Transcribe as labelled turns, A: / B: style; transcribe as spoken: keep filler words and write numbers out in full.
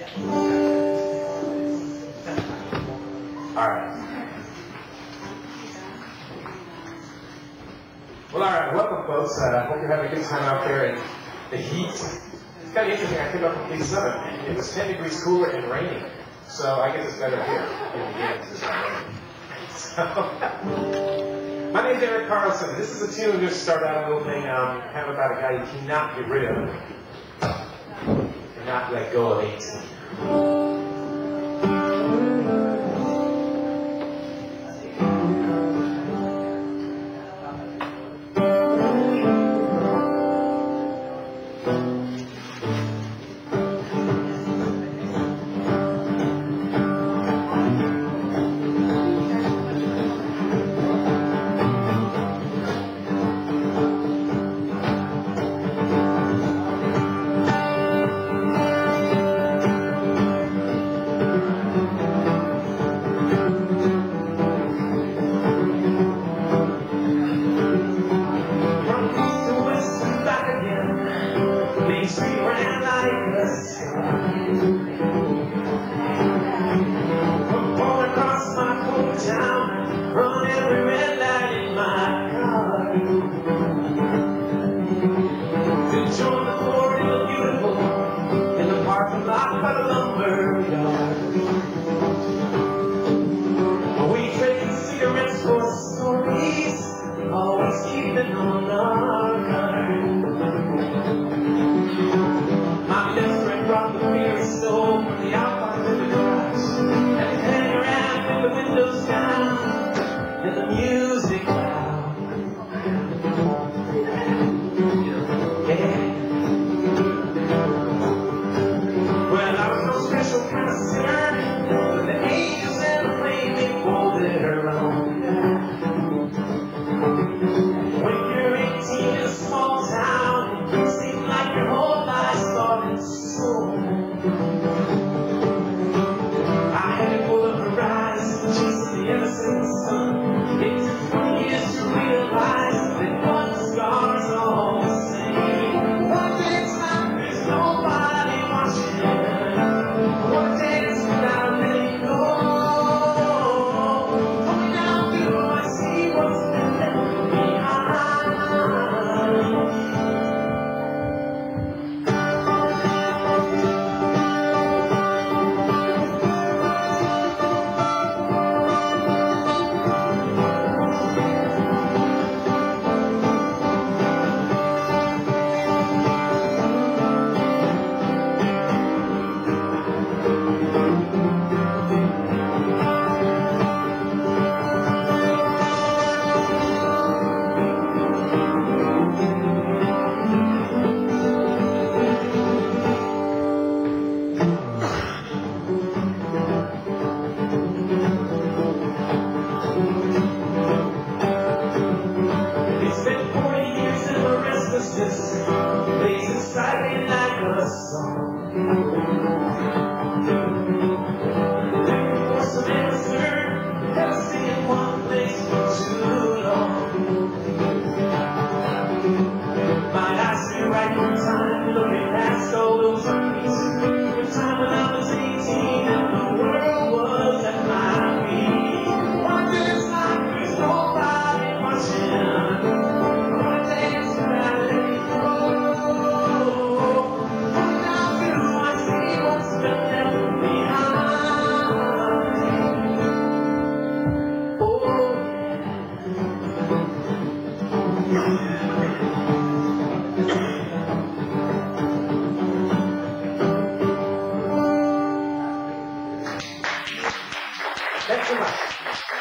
A: All right. Well, all right. Welcome, folks. I uh, hope you're having a good time out there in the heat. It's kind of interesting. I came up from Big Seven, and it was ten degrees cooler and raining. So I guess it's better here in the games. It's not raining. So, my name's Erik Karlsson. This is a tune just to start out a little thing um, kind of about a guy you cannot get rid of. Cannot let go of eighteen. Thanks so much.